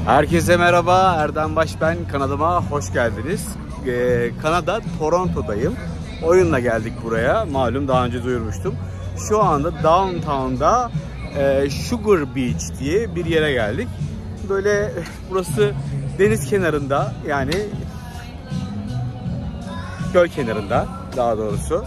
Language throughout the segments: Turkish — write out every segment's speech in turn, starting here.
Herkese merhaba, Erdem Baş ben. Kanadıma hoş geldiniz. Kanada, Toronto'dayım. Oyunla geldik buraya. Malum daha önce duyurmuştum. Şu anda Downtown'da Sugar Beach diye bir yere geldik. Böyle burası deniz kenarında, yani göl kenarında daha doğrusu.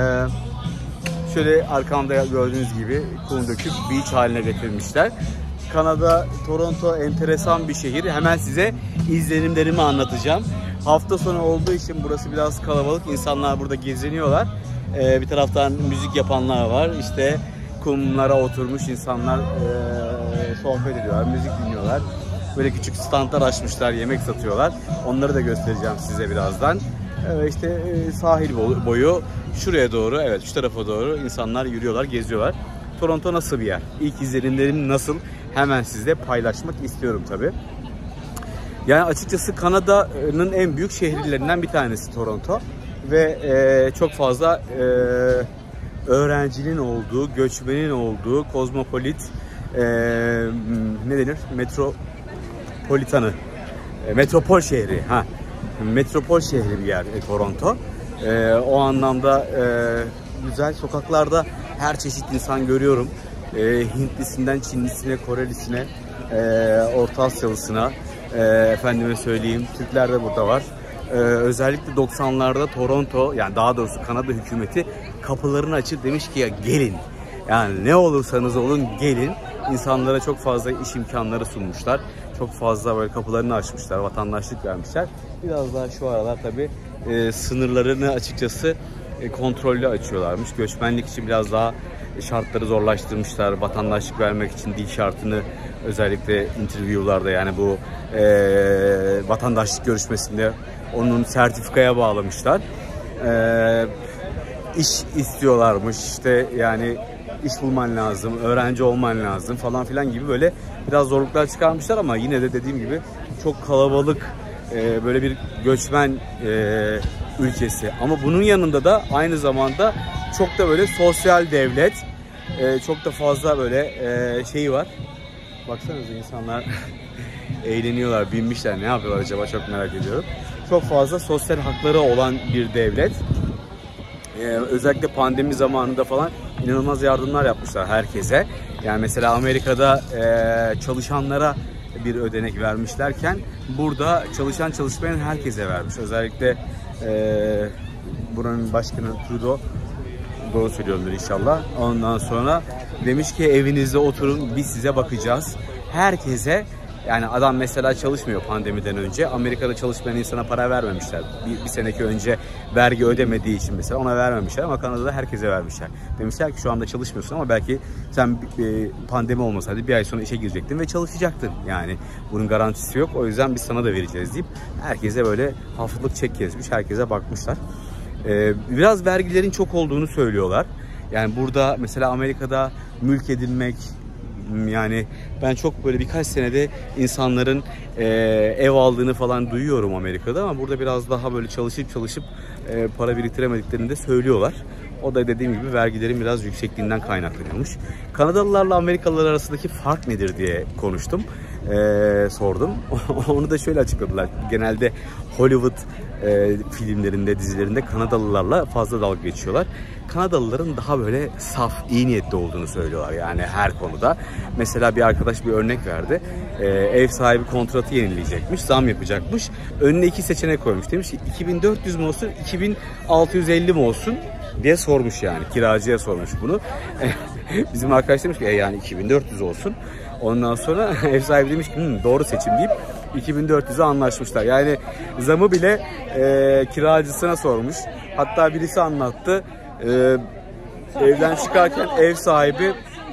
Şöyle arkamda gördüğünüz gibi kum döküp beach haline getirmişler. Kanada, Toronto enteresan bir şehir. Hemen size izlenimlerimi anlatacağım. Hafta sonu olduğu için burası biraz kalabalık. İnsanlar burada geziniyorlar. Bir taraftan müzik yapanlar var. İşte kumlara oturmuş insanlar sohbet ediyorlar, müzik dinliyorlar. Böyle küçük standlar açmışlar, yemek satıyorlar. Onları da göstereceğim size birazdan. İşte sahil boyu şuraya doğru, evet şu tarafa doğru insanlar yürüyorlar, geziyorlar. Toronto nasıl bir yer? İlk izlenimlerim nasıl? Hemen sizle paylaşmak istiyorum tabii. Yani açıkçası Kanada'nın en büyük şehirlerinden bir tanesi Toronto. Ve çok fazla öğrencinin olduğu, göçmenin olduğu, kozmopolit, ne denir? Metropol şehri. Metropol şehri bir yer Toronto. O anlamda güzel, sokaklarda her çeşit insan görüyorum. Hintlisinden Çinlisine, Korelisine, Orta Asyalısına, efendime söyleyeyim Türkler de burada var. Özellikle 90'larda Toronto, yani daha doğrusu Kanada hükümeti kapılarını açıp demiş ki ya gelin. Yani ne olursanız olun gelin. İnsanlara çok fazla iş imkanları sunmuşlar. Çok fazla böyle kapılarını açmışlar, vatandaşlık vermişler. Biraz daha şu aralar tabii sınırlarını açıkçası kontrollü açıyorlarmış. Göçmenlik için biraz daha şartları zorlaştırmışlar. Vatandaşlık vermek için dil şartını özellikle interview'larda, yani bu vatandaşlık görüşmesinde onun sertifikaya bağlamışlar. İş istiyorlarmış işte, yani iş bulman lazım, öğrenci olman lazım falan filan gibi böyle biraz zorluklar çıkarmışlar ama yine de dediğim gibi çok kalabalık böyle bir göçmen ülkesi. Ama bunun yanında da aynı zamanda çok da böyle sosyal devlet, çok da fazla böyle şeyi var. Baksanıza insanlar eğleniyorlar, binmişler, ne yapıyorlar acaba, çok merak ediyorum. Çok fazla sosyal hakları olan bir devlet. Özellikle pandemi zamanında falan inanılmaz yardımlar yapmışlar herkese. Yani mesela Amerika'da çalışanlara bir ödenek vermişlerken burada çalışmayan herkese vermiş. Özellikle buranın başkanı Trudeau, doğru söylüyorumdur inşallah. Ondan sonra demiş ki evinizde oturun, biz size bakacağız. Herkese, yani adam mesela çalışmıyor pandemiden önce. Amerika'da çalışmayan insana para vermemişler. Bir seneki önce vergi ödemediği için mesela ona vermemişler ama Kanada'da herkese vermişler. Demişler ki şu anda çalışmıyorsun ama belki sen pandemi olmasaydı bir ay sonra işe girecektin ve çalışacaktın. Yani bunun garantisi yok. O yüzden biz sana da vereceğiz deyip herkese böyle haftalık çek kesmiş. Herkese bakmışlar. Biraz vergilerin çok olduğunu söylüyorlar. Yani burada mesela Amerika'da mülk edinmek, yani ben çok böyle birkaç senede insanların ev aldığını falan duyuyorum Amerika'da ama burada biraz daha böyle çalışıp para biriktiremediklerini de söylüyorlar. O da dediğim gibi vergilerin biraz yüksekliğinden kaynaklanıyormuş. Kanadalılarla Amerikalılar arasındaki fark nedir diye konuştum. Sordum. Onu da şöyle açıkladılar. Genelde Hollywood filmlerinde, dizilerinde Kanadalılarla fazla dalga geçiyorlar. Kanadalıların daha böyle saf, iyi niyetli olduğunu söylüyorlar yani her konuda. Mesela bir arkadaş bir örnek verdi. Ev sahibi kontratı yenileyecekmiş, zam yapacakmış. Önüne iki seçenek koymuş. Demiş ki 2400 mi olsun, 2650 mi olsun diye sormuş yani. Kiracıya sormuş bunu. Bizim arkadaş demiş ki yani 2400 olsun. Ondan sonra ev sahibi demiş ki doğru seçim deyip 2400'e anlaşmışlar. Yani zamı bile kiracısına sormuş. Hatta birisi anlattı. Evden çıkarken ev sahibi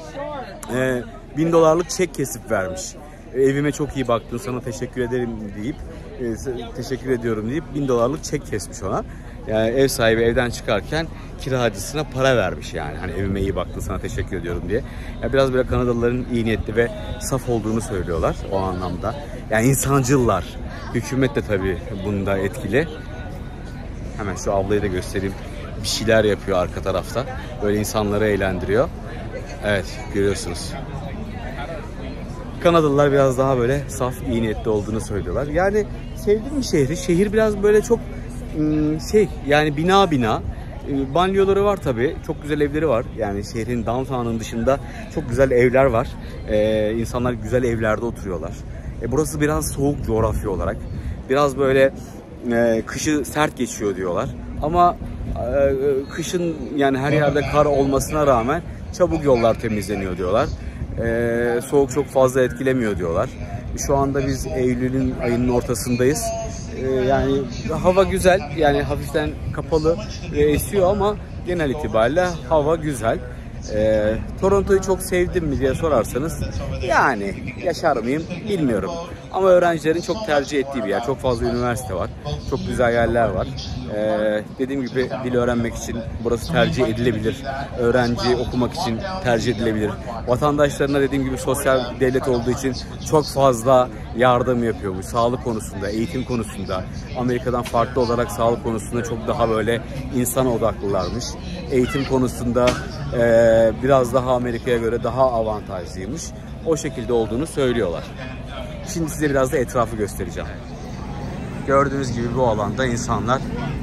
$1000'lık çek kesip vermiş. Evime çok iyi baktın, sana teşekkür ederim deyip teşekkür ediyorum deyip $1000'lık çek kesmiş ona. Yani ev sahibi evden çıkarken kiracısına para vermiş yani. Hani evime iyi baktın, sana teşekkür ediyorum diye. Yani biraz böyle Kanadalıların iyi niyetli ve saf olduğunu söylüyorlar o anlamda. Yani insancıllar. Hükümet de tabii bunda etkili. Hemen şu ablayı da göstereyim. Bir şeyler yapıyor arka tarafta. Böyle insanları eğlendiriyor. Evet, görüyorsunuz. Kanadalılar biraz daha böyle saf, iyi niyetli olduğunu söylüyorlar. Yani sevdim mi şehri? Şehir biraz böyle çok yani bina. Banliyöleri var tabii. Çok güzel evleri var. Yani şehrin downtown'ın dışında çok güzel evler var. İnsanlar güzel evlerde oturuyorlar. Burası biraz soğuk coğrafya olarak. Biraz böyle kışı sert geçiyor diyorlar. Ama kışın yani her yerde kar olmasına rağmen çabuk yollar temizleniyor diyorlar. Soğuk çok fazla etkilemiyor diyorlar. Şu anda biz Eylül'ün ayının ortasındayız. Yani hava güzel. Yani hafiften kapalı esiyor ama genel itibariyle hava güzel. Toronto'yu çok sevdim mi diye sorarsanız yani yaşar mıyım bilmiyorum. Ama öğrencilerin çok tercih ettiği bir yer. Çok fazla üniversite var. Çok güzel yerler var. Dediğim gibi dil öğrenmek için burası tercih edilebilir. Öğrenci okumak için tercih edilebilir. Vatandaşlarına dediğim gibi sosyal devlet olduğu için çok fazla yardım yapıyormuş. Sağlık konusunda, eğitim konusunda. Amerika'dan farklı olarak sağlık konusunda çok daha böyle insana odaklılarmış. Eğitim konusunda biraz daha Amerika'ya göre daha avantajlıymış. O şekilde olduğunu söylüyorlar. Şimdi size biraz da etrafı göstereceğim. Gördüğünüz gibi bu alanda insanlar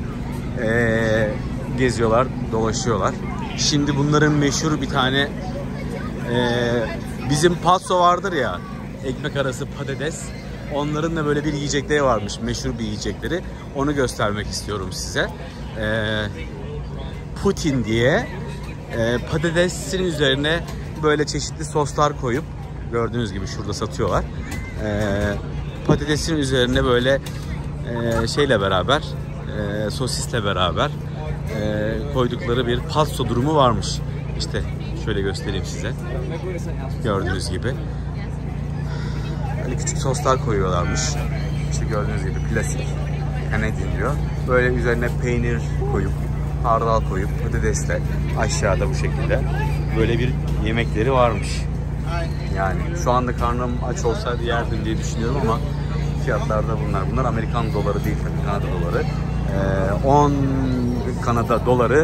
geziyorlar, dolaşıyorlar. Şimdi bunların meşhur bir tane bizim patso vardır ya, ekmek arası patates. Onların da böyle bir yiyecekleri varmış, meşhur bir yiyecekleri. Onu göstermek istiyorum size. Putin diye patatesin üzerine böyle çeşitli soslar koyup, gördüğünüz gibi şurada satıyorlar. Patatesin üzerine böyle şeyle beraber, sosisle beraber koydukları bir patso durumu varmış. İşte şöyle göstereyim size. Gördüğünüz gibi. Böyle küçük soslar koyuyorlarmış. İşte gördüğünüz gibi klasik Canadian diyor. Böyle üzerine peynir koyup, hardal koyup patatesle aşağıda bu şekilde böyle bir yemekleri varmış. Yani şu anda karnım aç olsaydı yerdim diye düşünüyorum ama fiyatlar da bunlar. Bunlar Amerikan doları değil tabii, Kanada doları. 10 Kanada doları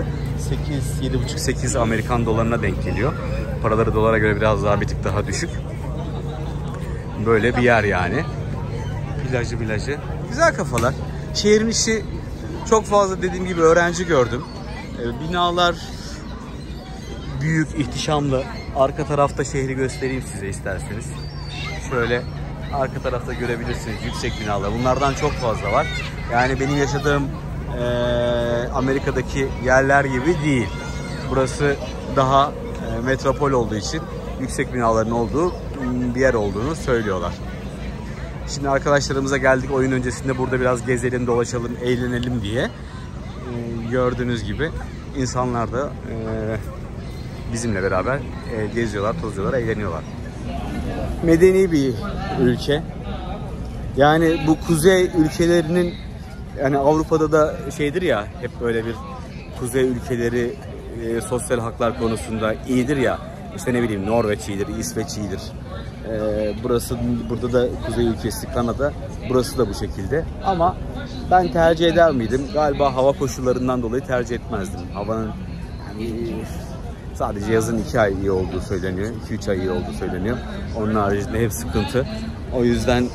7,5-8 Amerikan dolarına denk geliyor. Paraları dolara göre biraz daha bir tık daha düşük. Böyle bir yer yani. Plajı. Güzel kafalar. Şehrin içi çok fazla dediğim gibi öğrenci gördüm. Binalar büyük, ihtişamlı. Arka tarafta şehri göstereyim size isterseniz. Şöyle arka tarafta görebilirsiniz yüksek binalar. Bunlardan çok fazla var. Yani benim yaşadığım Amerika'daki yerler gibi değil. Burası daha metropol olduğu için yüksek binaların olduğu bir yer olduğunu söylüyorlar. Şimdi arkadaşlarımıza geldik, oyun öncesinde burada biraz gezelim, dolaşalım, eğlenelim diye. Gördüğünüz gibi insanlar da bizimle beraber geziyorlar, tozuyorlar, eğleniyorlar. Medeni bir ülke. Yani bu kuzey ülkelerinin, yani Avrupa'da da şeydir ya, hep böyle bir kuzey ülkeleri sosyal haklar konusunda iyidir ya. İşte ne bileyim, Norveç iyidir, İsveç iyidir. Burada da kuzey ülkesi Kanada, burası da bu şekilde. Ama ben tercih eder miydim? Galiba hava koşullarından dolayı tercih etmezdim. Havanın sadece yazın 2 ay iyi olduğu söyleniyor, 2-3 ay iyi olduğu söyleniyor. Onun haricinde hep sıkıntı. O yüzden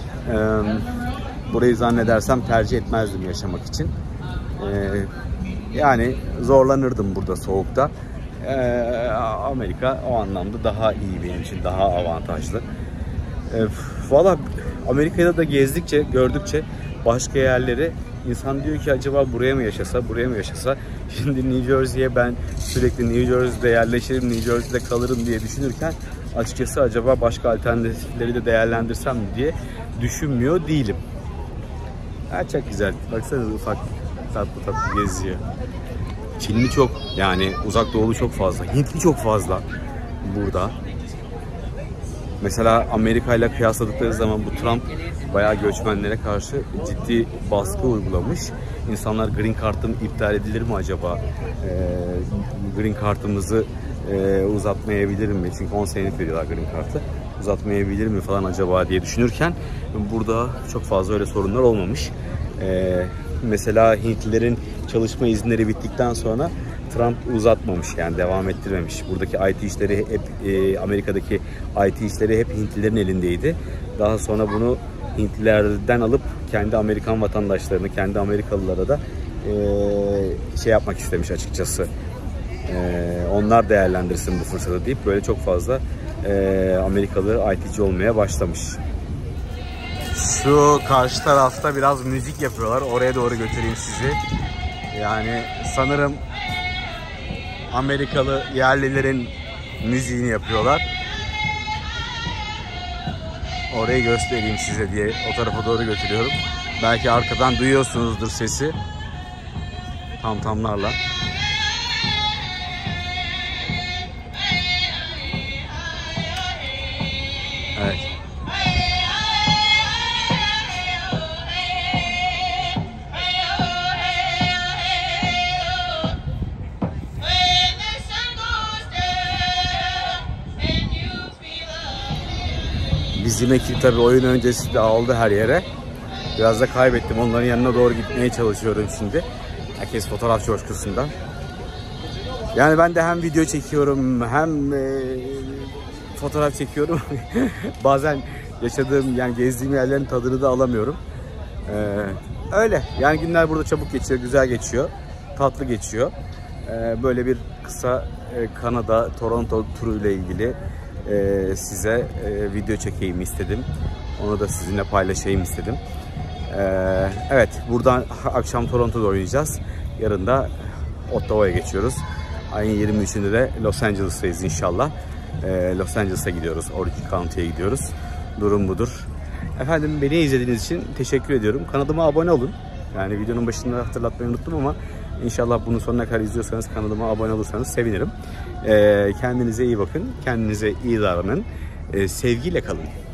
burayı zannedersem tercih etmezdim yaşamak için. Yani zorlanırdım burada soğukta. Amerika o anlamda daha iyi benim için, daha avantajlı. Valla Amerika'da da gezdikçe, gördükçe başka yerleri insan diyor ki acaba buraya mı yaşasa, buraya mı yaşasa? Şimdi New Jersey'ye ben sürekli New Jersey'de yerleşirim, New Jersey'de kalırım diye düşünürken açıkçası acaba başka alternatifleri de değerlendirsem mi diye düşünmüyor değilim. Çok güzel. Baksanıza ufak tatlı geziyor. Çinli çok, yani uzak doğulu çok fazla. Hintli çok fazla burada. Mesela Amerika ile kıyasladıkları zaman bu Trump bayağı göçmenlere karşı ciddi baskı uygulamış. İnsanlar green card'ım iptal edilir mi acaba? Green card'ımızı uzatmayabilir mi? Çünkü 10 senelik veriyorlar green card'ı. Uzatmayabilir mi falan acaba diye düşünürken burada çok fazla öyle sorunlar olmamış. Mesela Hintlilerin çalışma izinleri bittikten sonra Trump uzatmamış, yani devam ettirmemiş. Buradaki IT işleri hep Amerika'daki IT işleri hep Hintlilerin elindeydi. Daha sonra bunu Hintlilerden alıp kendi Amerikan vatandaşlarını, kendi Amerikalılara da şey yapmak istemiş açıkçası. Onlar değerlendirsin bu fırsatı deyip böyle çok fazla Amerikalı IT'ci olmaya başlamış. Şu karşı tarafta biraz müzik yapıyorlar. Oraya doğru götüreyim sizi. Yani sanırım Amerikalı yerlilerin müziğini yapıyorlar. Orayı göstereyim size diye o tarafa doğru götürüyorum. Belki arkadan duyuyorsunuzdur sesi. Tamtamlarla. Evet. Bizim ekip tabii oyun öncesi de aldı her yere. Biraz da kaybettim. Onların yanına doğru gitmeye çalışıyorum şimdi. Herkes fotoğraf coşkusunda. Yani ben de hem video çekiyorum hem fotoğraf çekiyorum. Bazen yaşadığım, yani gezdiğim yerlerin tadını da alamıyorum. Öyle. Yani günler burada çabuk geçiyor, güzel geçiyor, tatlı geçiyor. Böyle bir kısa Kanada, Toronto turu ile ilgili size video çekeyim istedim. Onu da sizinle paylaşayım istedim. Evet, buradan akşam Toronto'da oynayacağız. Yarın da Ottawa'ya geçiyoruz. Ayın 23'ünde de Los Angeles'tayız inşallah. Los Angeles'a gidiyoruz. Orange County'ye gidiyoruz. Durum budur. Efendim, beni izlediğiniz için teşekkür ediyorum. Kanalıma abone olun. Yani videonun başında hatırlatmayı unuttum ama inşallah bunu sonuna kadar izliyorsanız, kanalıma abone olursanız sevinirim. Kendinize iyi bakın. Kendinize iyi davranın. Sevgiyle kalın.